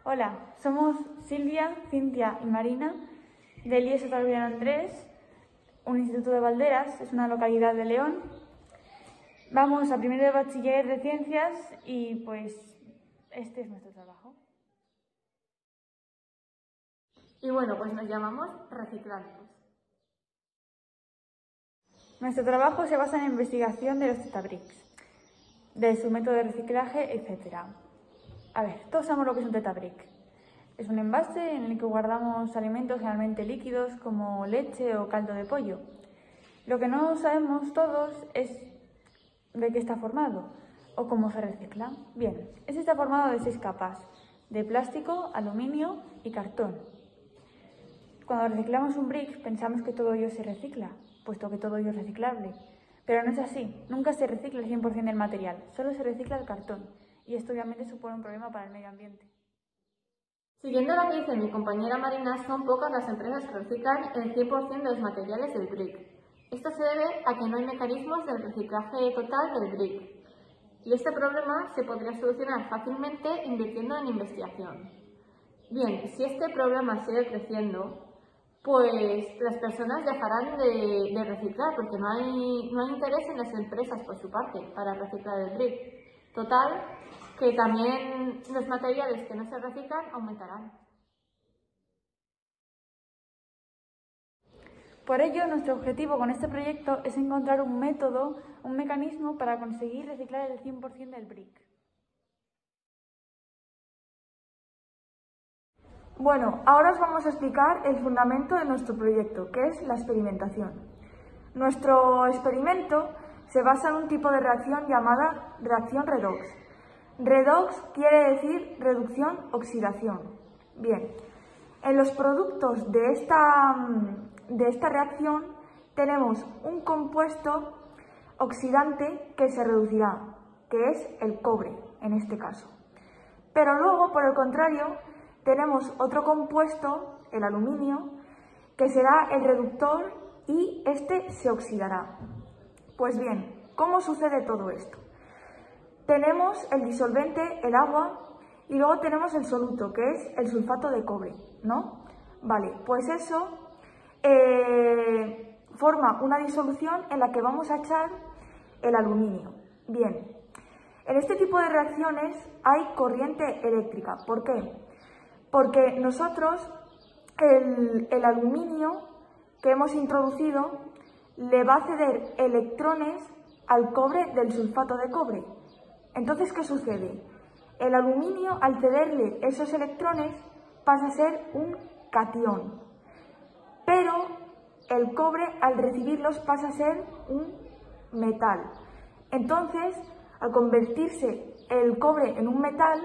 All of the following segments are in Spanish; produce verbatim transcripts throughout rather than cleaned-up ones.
Hola, somos Silvia, Cintia y Marina del I E S Otaviano Andrés, un instituto de Valderas, es una localidad de León. Vamos a primero de bachiller de ciencias y pues este es nuestro trabajo. Y bueno, pues nos llamamos Reciclandos. Nuestro trabajo se basa en la investigación de los tetabricks, de su método de reciclaje, etcétera. A ver, todos sabemos lo que es un tetabrick. Es un envase en el que guardamos alimentos generalmente líquidos como leche o caldo de pollo. Lo que no sabemos todos es de qué está formado o cómo se recicla. Bien, este está formado de seis capas, de plástico, aluminio y cartón. Cuando reciclamos un brick pensamos que todo ello se recicla, puesto que todo ello es reciclable. Pero no es así, nunca se recicla el cien por cien del material, solo se recicla el cartón. Y esto obviamente supone un problema para el medio ambiente. Siguiendo lo que dice mi compañera Marina, son pocas las empresas que reciclan el cien por cien de los materiales del brick. Esto se debe a que no hay mecanismos del reciclaje total del brick. Y este problema se podría solucionar fácilmente invirtiendo en investigación. Bien, si este problema sigue creciendo, pues las personas dejarán de, de reciclar porque no hay, no hay interés en las empresas por su parte para reciclar el brick. Total, que también los materiales que no se reciclan aumentarán. Por ello, nuestro objetivo con este proyecto es encontrar un método, un mecanismo para conseguir reciclar el cien por cien del brick. Bueno, ahora os vamos a explicar el fundamento de nuestro proyecto, que es la experimentación. Nuestro experimento se basa en un tipo de reacción llamada reacción redox. Redox quiere decir reducción-oxidación. Bien, en los productos de esta, de esta reacción tenemos un compuesto oxidante que se reducirá, que es el cobre en este caso. Pero luego, por el contrario, tenemos otro compuesto, el aluminio, que será el reductor y este se oxidará. Pues bien, ¿cómo sucede todo esto? Tenemos el disolvente, el agua, y luego tenemos el soluto, que es el sulfato de cobre, ¿no? Vale, pues eso eh, forma una disolución en la que vamos a echar el aluminio. Bien, en este tipo de reacciones hay corriente eléctrica. ¿Por qué? Porque nosotros el, el aluminio que hemos introducido le va a ceder electrones al cobre del sulfato de cobre. Entonces, ¿qué sucede? El aluminio, al cederle esos electrones, pasa a ser un catión. Pero el cobre, al recibirlos, pasa a ser un metal. Entonces, al convertirse el cobre en un metal,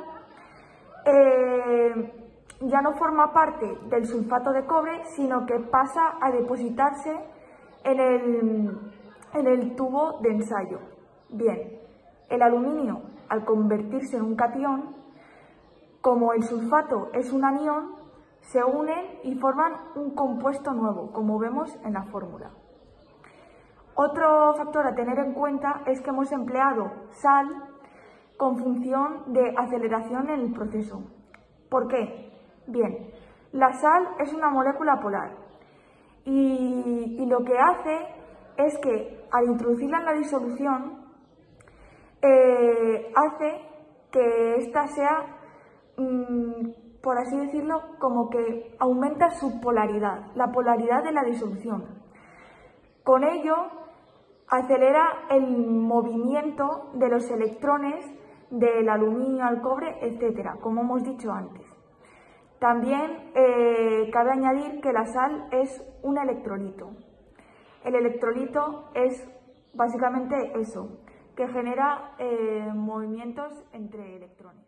eh, ya no forma parte del sulfato de cobre, sino que pasa a depositarse en el, en el tubo de ensayo. Bien, el aluminio, al convertirse en un catión, como el sulfato es un anión, se unen y forman un compuesto nuevo, como vemos en la fórmula. Otro factor a tener en cuenta es que hemos empleado sal con función de aceleración en el proceso. ¿Por qué? Bien, la sal es una molécula polar y, y lo que hace es que al introducirla en la disolución eh, hace que ésta sea, mmm, por así decirlo, como que aumenta su polaridad, la polaridad de la disolución. Con ello acelera el movimiento de los electrones del aluminio al cobre, etcétera, como hemos dicho antes. También eh, cabe añadir que la sal es un electrolito. El electrolito es básicamente eso, que genera eh, movimientos entre electrones.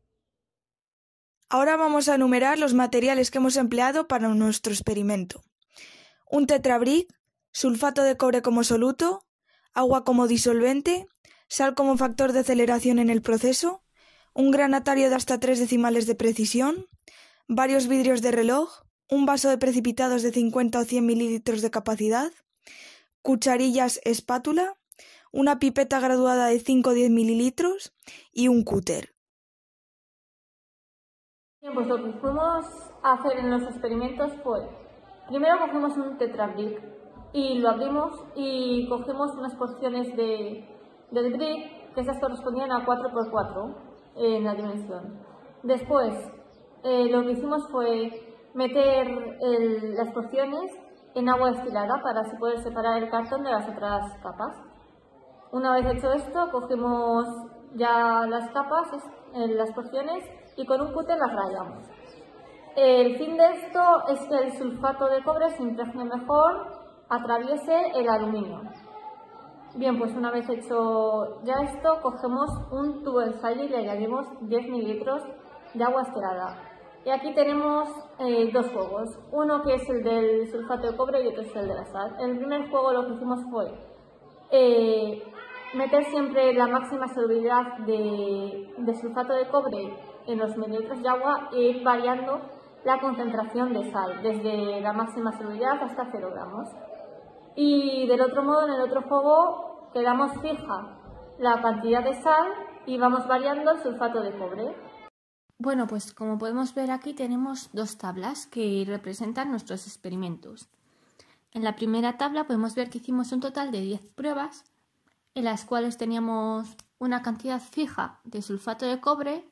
Ahora vamos a enumerar los materiales que hemos empleado para nuestro experimento. Un tetrabrick, sulfato de cobre como soluto, agua como disolvente, sal como factor de aceleración en el proceso, un granatario de hasta tres decimales de precisión, varios vidrios de reloj, un vaso de precipitados de cincuenta o cien mililitros de capacidad, cucharillas espátula, una pipeta graduada de cinco o diez mililitros y un cúter. Bien, pues lo que fuimos a hacer en los experimentos fue, primero cogimos un tetrabrick y lo abrimos y cogemos unas porciones de, del brick que esas correspondían a cuatro por cuatro en la dimensión. Después, eh, lo que hicimos fue meter el, las porciones en agua destilada para así poder separar el cartón de las otras capas. Una vez hecho esto, cogemos ya las capas, eh, las porciones, y con un cúter las rayamos. El fin de esto es que el sulfato de cobre se impregne mejor, atraviese el aluminio. Bien, pues una vez hecho ya esto, cogemos un tubo de ensayo y le añadimos diez mililitros de agua estelada. Y aquí tenemos eh, dos juegos, uno que es el del sulfato de cobre y otro es el de la sal. En el primer juego lo que hicimos fue eh, meter siempre la máxima solubilidad de, de sulfato de cobre en los mililitros de agua e ir variando la concentración de sal, desde la máxima solubilidad hasta cero gramos. Y del otro modo, en el otro juego, quedamos fija la cantidad de sal y vamos variando el sulfato de cobre. Bueno, pues como podemos ver aquí tenemos dos tablas que representan nuestros experimentos. En la primera tabla podemos ver que hicimos un total de diez pruebas, en las cuales teníamos una cantidad fija de sulfato de cobre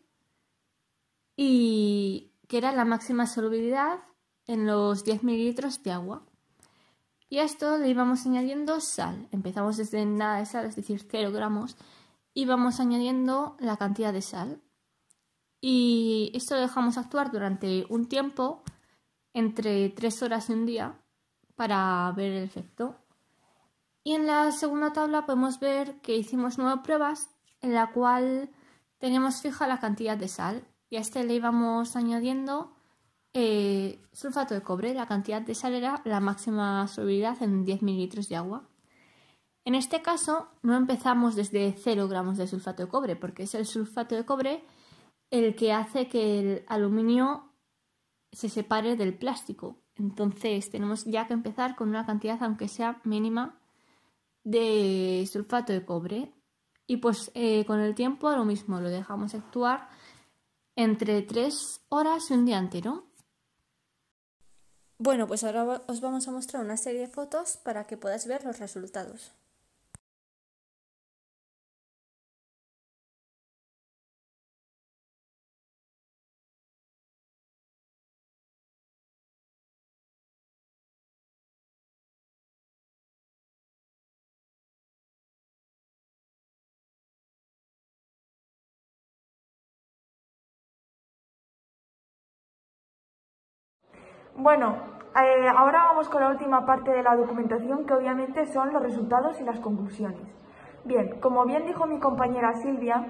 y que era la máxima solubilidad en los diez mililitros de agua. Y a esto le íbamos añadiendo sal. Empezamos desde nada de sal, es decir, cero gramos, y vamos añadiendo la cantidad de sal. Y esto lo dejamos actuar durante un tiempo, entre tres horas y un día, para ver el efecto. Y en la segunda tabla podemos ver que hicimos nueve pruebas en la cual teníamos fija la cantidad de sal y a este le íbamos añadiendo eh, sulfato de cobre. La cantidad de sal era la máxima solubilidad en diez mililitros de agua. En este caso no empezamos desde cero gramos de sulfato de cobre, porque es el sulfato de cobre el que hace que el aluminio se separe del plástico. Entonces tenemos ya que empezar con una cantidad, aunque sea mínima, de sulfato de cobre. Y pues eh, con el tiempo lo mismo, lo dejamos actuar entre tres horas y un día entero. Bueno, pues ahora os vamos a mostrar una serie de fotos para que podáis ver los resultados. Bueno, eh, ahora vamos con la última parte de la documentación, que obviamente son los resultados y las conclusiones. Bien, como bien dijo mi compañera Silvia,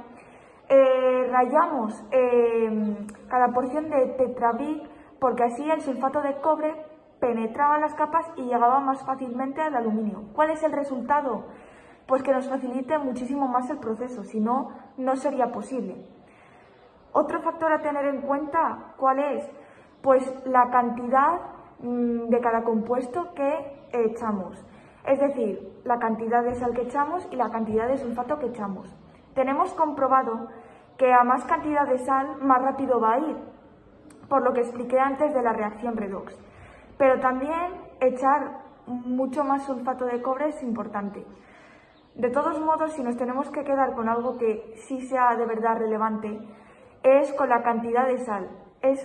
eh, rayamos eh, cada porción de tetrabrick porque así el sulfato de cobre penetraba en las capas y llegaba más fácilmente al aluminio. ¿Cuál es el resultado? Pues que nos facilite muchísimo más el proceso, si no, no sería posible. Otro factor a tener en cuenta, ¿cuál es? Pues la cantidad mmm, de cada compuesto que echamos, es decir, la cantidad de sal que echamos y la cantidad de sulfato que echamos. Tenemos comprobado que a más cantidad de sal, más rápido va a ir, por lo que expliqué antes de la reacción redox. Pero también echar mucho más sulfato de cobre es importante. De todos modos, si nos tenemos que quedar con algo que sí sea de verdad relevante, es con la cantidad de sal. Es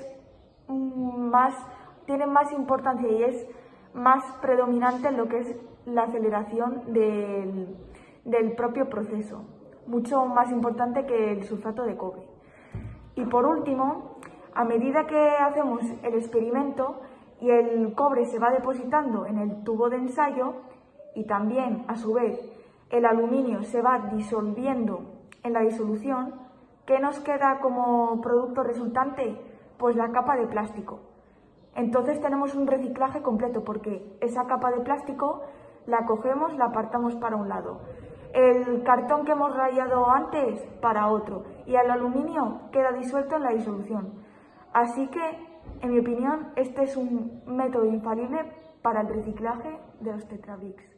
más, tiene más importancia y es más predominante en lo que es la aceleración del, del propio proceso, mucho más importante que el sulfato de cobre. Y por último, a medida que hacemos el experimento y el cobre se va depositando en el tubo de ensayo y también a su vez el aluminio se va disolviendo en la disolución, ¿qué nos queda como producto resultante? Pues la capa de plástico. Entonces tenemos un reciclaje completo porque esa capa de plástico la cogemos, la apartamos para un lado. El cartón que hemos rayado antes para otro y el aluminio queda disuelto en la disolución. Así que, en mi opinión, este es un método infalible para el reciclaje de los tetrabricks.